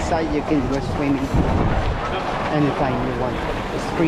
inside, you can go swimming anytime you want. It's free.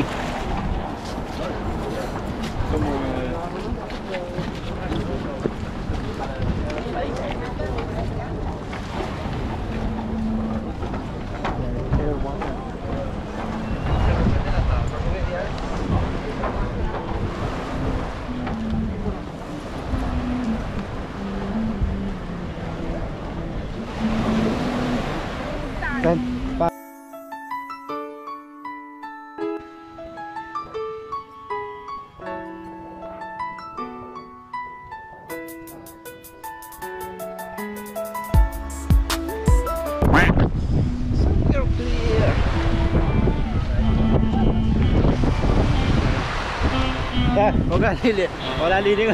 Huwag ka lili. Wala liling.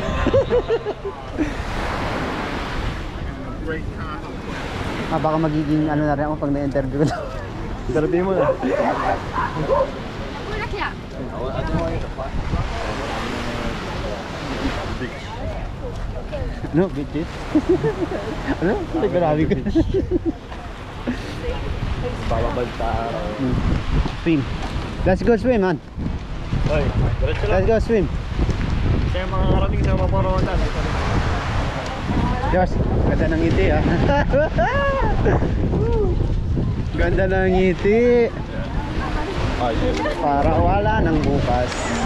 Baka magiging ano na rin ako pag na-interview ko. Interview mo na. No, bitch. Ano? Grabe ko. Bababanta. Swim. Let's go swim, man. Oy, diretso lang. Let's go swim. Kaya mga karaming sa maparotan. Diyos, ganda ng ngiti ah. Ganda ng ngiti. Para wala nang bukas.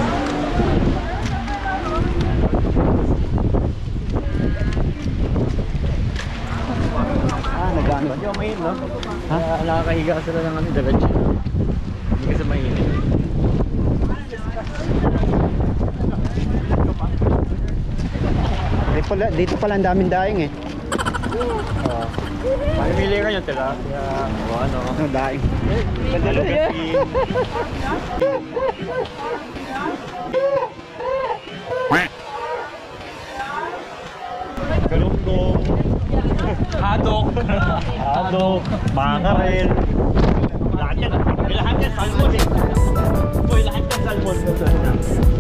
Nagano. Hindi ako mainit, no? Ha? Nakakahiga sila ng ano, diretso. Hindi kasi mainit. Dito pala ang daming daing eh. Mamimili ka nyo, tilapia. O ano. Ano daing? Galunggong. Hadok. Hadok. Makarel. Lahat yan salmon eh. Uy, lahat yan salmon.